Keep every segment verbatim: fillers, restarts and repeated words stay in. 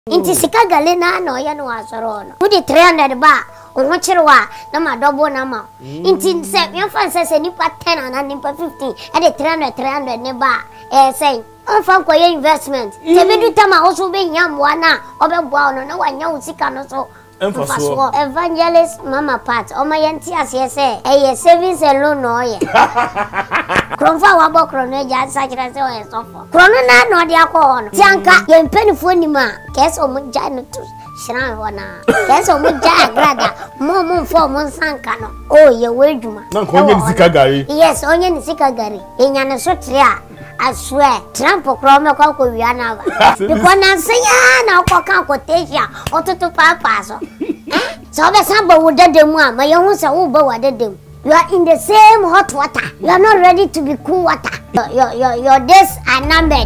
Inti sika gale na no ya no asoro no. Udi three hundred ba, onwo chirewa na ma double na ma. Inti se me fan se se nipa ten and nipa fifteen, e de three hundred three hundred ne ba. Eh say, on fan ko ye investment. Te be du tama oso be nyamwa na, obeboa no na wanya wo sika no so. Emfaso evangelist mama part o ma yenti ase se eh savings and loan no ye kronfa wa bo krono ja sa kira se o ye sofo krono na no de akọ no tianka ye mpanifo ni ma keso mu ja no to shran wona keso mu ja agrada mo mo fo mo sanka no o ye wedwuma na ko onye nisika gari yes onye nisika gari enya ne so tre a I swear, Trump kromo ko ko wiana ba. Because na senya na ko kan ko tesia, otutu papa so. Eh? So be samba wo dedem a, ma ye hu se wo ba wa dedem. You are in the same hot water. You are not ready to be cool water. Your your your days are numbered.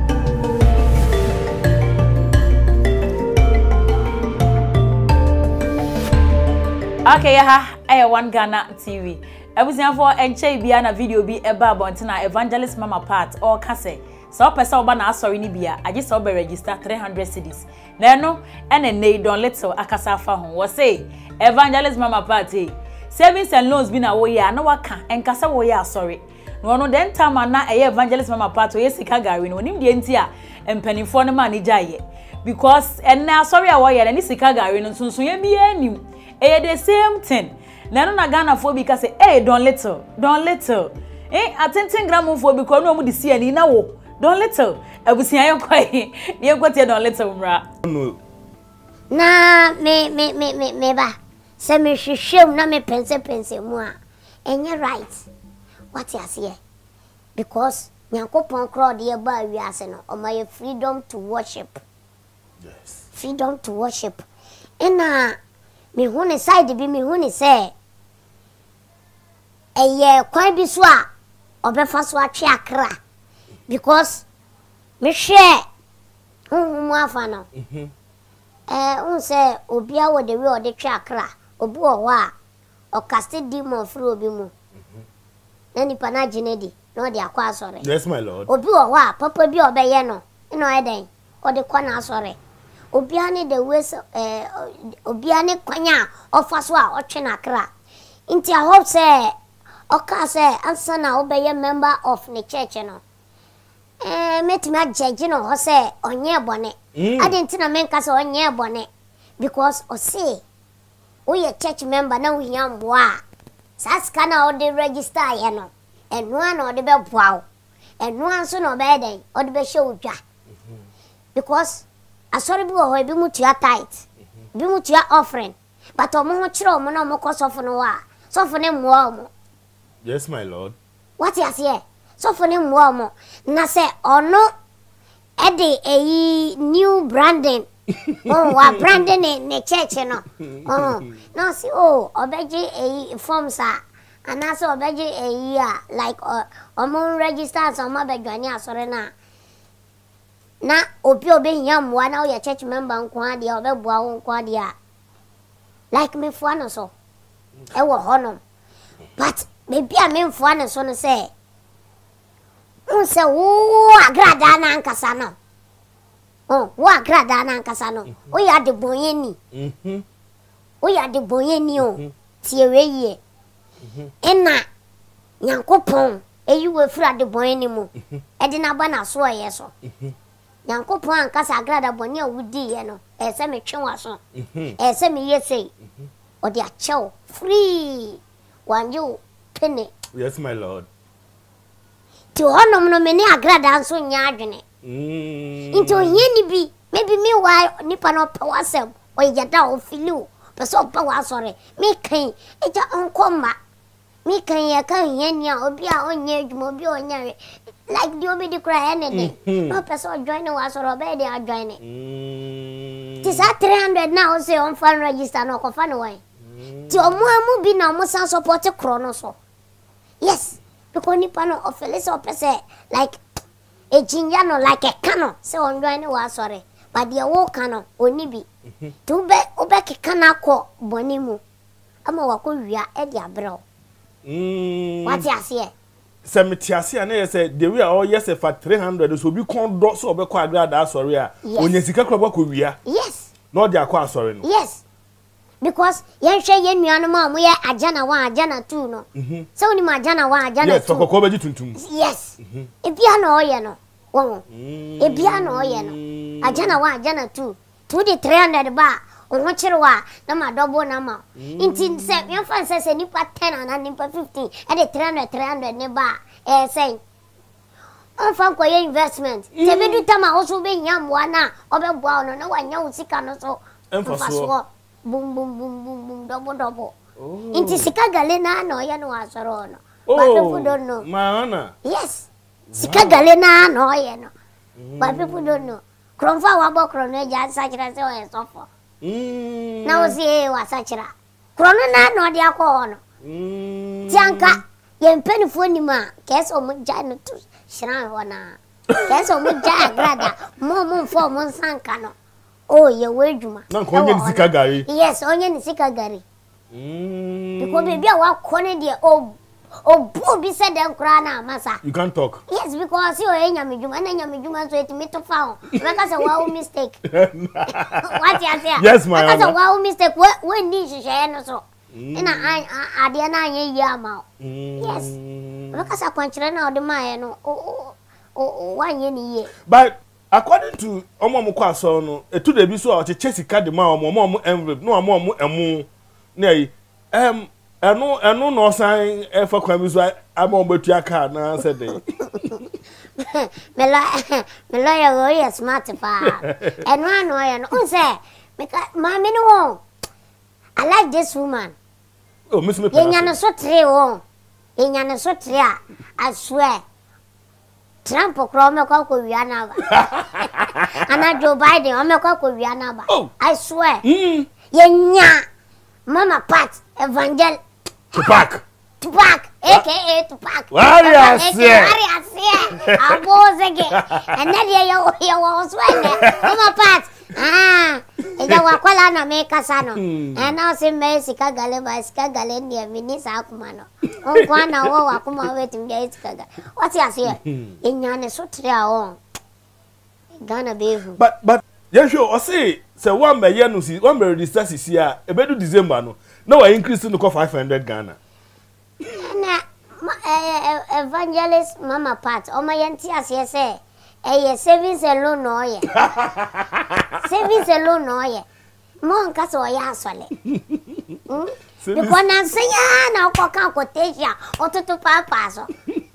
Okay, ha, I one Ghana T V. Ebusian for enche bia na video bi eba abontina evangelist mama part or kase so person oba na asori ni bia age so be register three hundred cedis na no ene nei don little akasa fa ho wo say evangelist mama part eh savings and loans bi na wo ya na waka enkasa wo ya asori no no den time na eye evangelist mama part o yesika gari no nim de enti a empanifo no ma ni jaye because enne asori a wo ya ni sika gari no sunsun ye bi anim eye the same thing. Nana na Ghana for because say, hey, don't little, don't little. Eh, attention gram for because no mu see any na wo. Don't little. Ebusia yo kwai. Ye kwati don't little mra. No. Na me me me me me ba. Se me hwehwem na me pense pense mu a. Enye right. What you say? Because Nyankopon crowd ye ba wiase no. O my freedom to worship. Yes. Freedom to worship. Ena me hune side bi me hune say eye kwan bi so a obefa so atwe akra because me hwe hu afa no mhm eh un say obi a wo de we o de twe akra obi wo ho a o cast demon free obi mu mhm na nipa na ginedi no de akwa asore. Yes my lord. Obi wo ho a papa bi obeye no no eden o de kwa na asore obiane the ways eh obiane kwanya ofaso a otwe na kra inti I hope say oka say answer na obeye member of the church no eh metimi agege no ho say onye bone adenti na menka say onye bone because o say we a church member na we yamboa saska na o de register ye no enu na o de be boa enu anso na o be den o de be show dwa because asori bi wo ho bi mutua tight bi mutua offering but omo ho kire omo na omo kosofo no wa sofo ne mo omo. Yes my lord. What you say? Sofo ne mo omo na say ono e de eyi new branding oh wa branding ne church no oh no see oh obeji eyi forms a ana so obeji eyi a like omo register so omo bedwane asori na na obi obi nyamwa na o church member nko ade obeboa wo nko ade a like me fo no so e wo hono but maybe a me fo no so no say un se wo agrada na nkasa no oh wo agrada na nkasa no o ya de boyeni mhm o ya de boyeni o tie we ye ena Nyankopon eyi we fura de boyeni mu e de na ba na so ye so Nyankopon ankasa agrada boni a wudi ye no e se me twenwa so e se me yesei o de achew free wanju penny. Yes my lord. Ti honom no me ni agrada nso nya adwene mm into hieni bi maybe me why nipa no pawasem o yeda o filu peso pawa sore me kan eja onkoma me kan ye kan hieni a obi a onye adwuma obi onya like the obi di cry anything no person join was or be dey join it this at three hundred now say on fan register no ko fan why ti omo amu bi na omo san support krono so yes because ni pano of felisa opese like a ginger no like a cano say on join was sorry but the wo cano oni bi to be obe ke kana ko boni mu ama wa ko wia e dia bro mm what you say Semetiasi and I said, the way all yes, for three hundred, so be con dot so be quite glad that's sorry. When you see a crop, yes. no dey akwa sorry no. Yes. Because yen hwe yen nuanu ma mo ye Ajana one Ajana two no. Mhm. So ni ma Ajana one Ajana two. Yes, for kokko beji tuntum. Yes. Mhm. E bia na oye no. Wo. E bia na oye no. Ajana one Ajana two. two the three hundred ba. Onwo chirewa na ma double na ma. Inti se yen fan se se nipa ten and nipa fifteen. E the three hundred three hundred ne ba. Eh say on fan kwa investment. Se be du tama oso be nyam wana obeboa no na wanya usika no so. Emfaso. Boom boom boom boom boom double double. Oh. Inti sika gale na no ya no asoro no. Oh. But people don't know. Mana. Yes. Sika gale na no ya no. But people don't know. Kronfa wa bo krono ja sachira se o esofo. Mm. Na o si wa sachira. Krono na no dia ko no. Mm. Tianka ye mpenifo ni ma keso mo ja no tu shran ho na. Keso mo ja agrada mo mo fo mo sanka no. Oh, ye wedjuma. Na ko onye nisika gari. Yes, onye nisika gari. Mm. Because baby wa kone de o o bu bi se den kura na masa. You can't talk. Yes, because you enya medjuma na enya medjuma so etimi to fa. Make say wa mistake. What you say? Yes, my. Make say wa mistake we we ni hihye no so. Ina ade na anya yi ama. Yes. Make say kwanchire na ode ma no. O o wa anye ni ye. But according to omo mo kwa so no etu de bi so o che sika de ma omo omo envelope no omo omo emu na yi em enu enu no san e fa kwa bi so ama omo tu aka na se de mela mela ya go ya smart fa enu anu ya no un se me ma me no I like this woman. Oh miss me yenya no so tre won yenya no so tre a I swear Trump krome kwa ko wiana ba. Ana Joe Biden o me kwa ko wiana ba. I swear. Mm. Yenya Mama Pat Evangel Tupac. Tupac aka Tupac. Warriors. Warriors. Abozege. Anadia yo yo was when Mama Pat. Ah, ida wakwala na meka sano. Ana se me sika gale ba sika gale ndi minisa akuma no. Onkwa na wo akuma wetim dia sika gale. What you say? Enyane so tria on. Ghana behu. But but you sure o say say one be ye no si one be register sisi a ebedu December no. No we increase no ko five hundred Ghana. Na evangelist Mama Pat o ma yenti ase say eh savings alone no ye. Savings alone no ye. Mo nka so ya asole. Hmm? Because na senya na okoka quotation otutu papa so.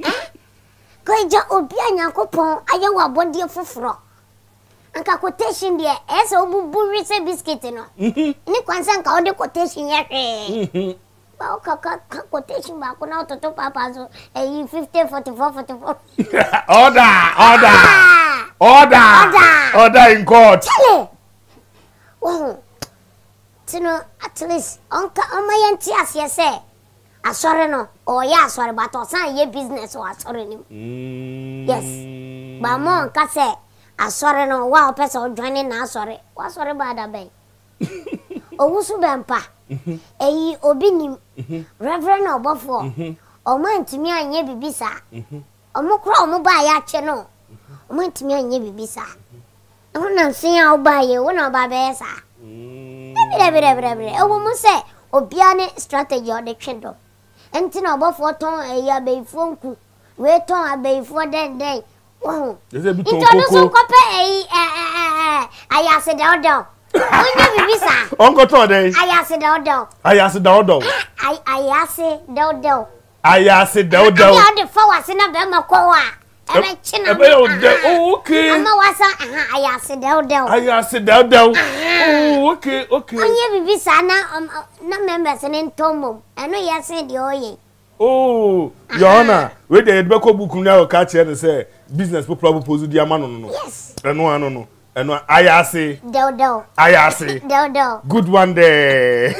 Ko ja obi anyakopon aye wa body fufuro. Anka quotation de ese obubu rese biscuit no. Ni kwansa nka odi quotation ye hwe. Ba okaka quotation ba ko na otutu papa so eh fifty forty-four forty-four. Order, order. Order. Order. Order in court. Chale. Oh. Tino at least onka omayanti ase say asore no o ya asore but o san ye business o asore ni. Mm. Yes. Ba mo nka say asore no wa o pese o join na asore. Wa asore ba da ben. Owusu bempa. Eyi obi nim. Reverend Obofo. O man timi anye bibisa. Omo kra omo ba ya che no. O man timi anye bibisa. Ona nsia o ba ye wona ba be sa. Bire bire bire bire. E wo mo se obia ne strategy o de twendo. Enti na Obofo ton eya beifo nku. We ton abeifo den den. Wo. Ito no so kope e eh aya se da odo. Onye bibisa. Onko ton den. Aya se da odo. Aya se da odo. Ay aya se da odo. Aya se da odo. Aya de fa wase na be makowa. Ebe china. Ebe o okay. Ama wasa aha aya se da odo. Aya se da odo. Oh okay okay. Onye bibisa na na members ne ntomo. Eno ya se de oye. Oh, your honor, we dey be ko buku na o ka che say business people propose di ama no no. Yes. Eno ano no. Eno ayase. Dodo. Ayase. Dodo. Good one there.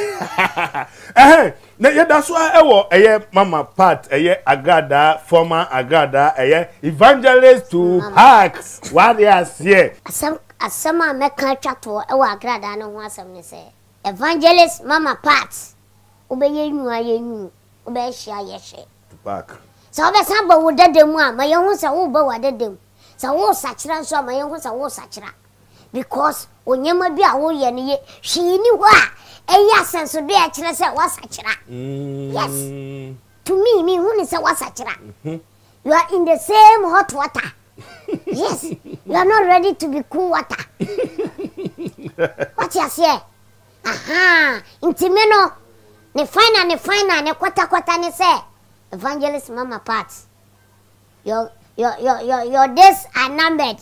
Eh, na ye da so e wo eye Mama Pat eye Agradaa former Agradaa eye evangelist to hack. What they are here. Asam asama meka twato e wo Agradaa no ho asam ne say evangelist Mama Pat obeye nyu ayenyu obe hia ye hye. Back. So obe samba wo dademu a ma ye hu se wo ba wa dadem. So wo sachira so ma ye hu se wo sachira. because onyema bi a wo ye ne ye hwi ni ho a eya sense do e kire se wasachira yes to me me hu ni se wasachira you are in the same hot water yes you are not ready to be cool water what you say aha intimeno ne final ne final ne kwata kwata ne say evangelist mama part your your your your your days are numbered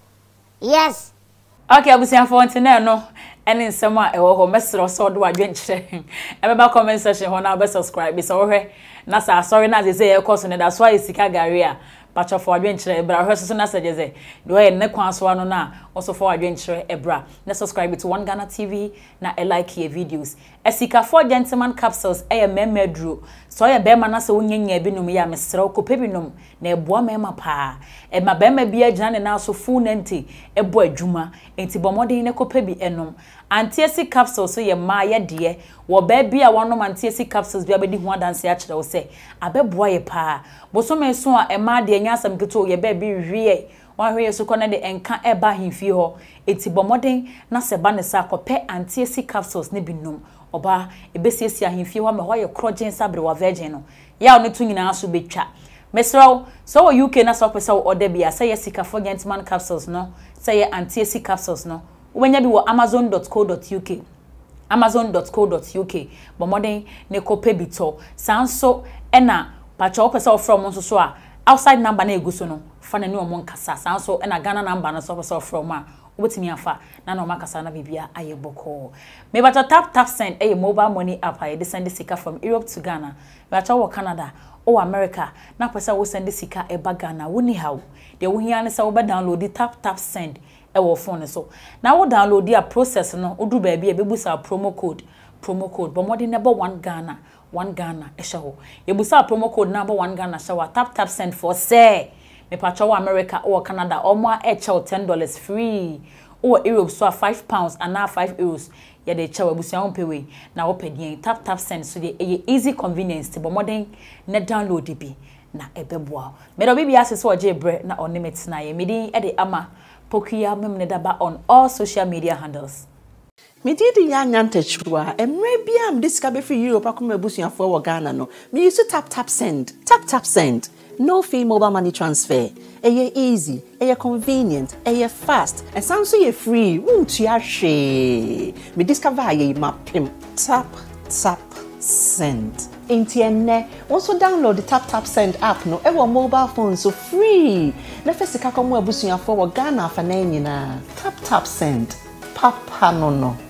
yes okay abusian for ntene no ene nsem a ewo ho mesro so do adwenkyere e be comment section ho na be subscribe so hwe na sa sorry na ze ye course ne that's why isika gari a pacho for adwenkyere ebra hwe so na sageze do ye ne kwan so ano na also for adwenkyere ebra na subscribe to One Ghana T V na e like your videos esika for gentleman capsules e ye memedru so ye be ma na se wonyanya binum ya mesro ko pebinum na eboa mema pa e ma be ma bia gina ne na so fu nenti ebo adwuma enti bomodin ne ko pebi enom antiesi capsules so ye ma ye de wo ba bia wonom antiesi capsules bia be di ho adanse a kire wo se abeboa ye pa bosome so a e ma de nya asam keto ye ba bi hwie wan hwie so ko na de enka e ba himfie ho enti bomodin na se ba ne sa kope antiesi capsules ne binum oba ebesiesi ahimfie ho ma ho ye krogen sabre wa virgin no ya ono tu nyina so betwa mesro so U K na so pesa order bia say yesika for gentleman capsules no say anti-acid capsules no wenya bi wo amazon dot co dot U K amazon dot co dot U K but modern ne kope bito sanso ena pacho pesa from nso so a outside number na eguso no fa na ne omo nkasa sanso ena Ghana number na so pesa from a obetimi afa na na omo nkasa na bibia ayeboko me bacha tap tap send a mobile money app I send sika from Europe to Ghana bacha wo Canada o America na pesa wo send sika e ba Ghana woni hawo de wo hia ne se wo be download the tap tap send e wo phone so na wo download the process no odu ba bia be busa promo code promo code but more than number one Ghana one Ghana e hye ho ye busa promo code number one Ghana hye tap tap send for say me pacho wo America or Canada o mo e che ten dollars free o Europe so five pounds and now five euros ya de chewa busia on pewe na opedien tap tap send so de easy convenience te bomodern na download bi na ebeboa me do bibia se so oje bre na on limit na ye medi e de ama pokia memne daba on all social media handles me did ya nyantachwa emre bia am disika be free Europe akoma busuafo wo Ghana no me use tap tap send tap tap send no fee mobile money transfer eye easy eye convenient eye fast and sounds so ye free won't ya she me discover ye mapim tap tap send intienne also download the tap tap send app no ewo mobile phone so free na fesika komo abusuafo wo Ghana fa na nyina tap tap send papa no no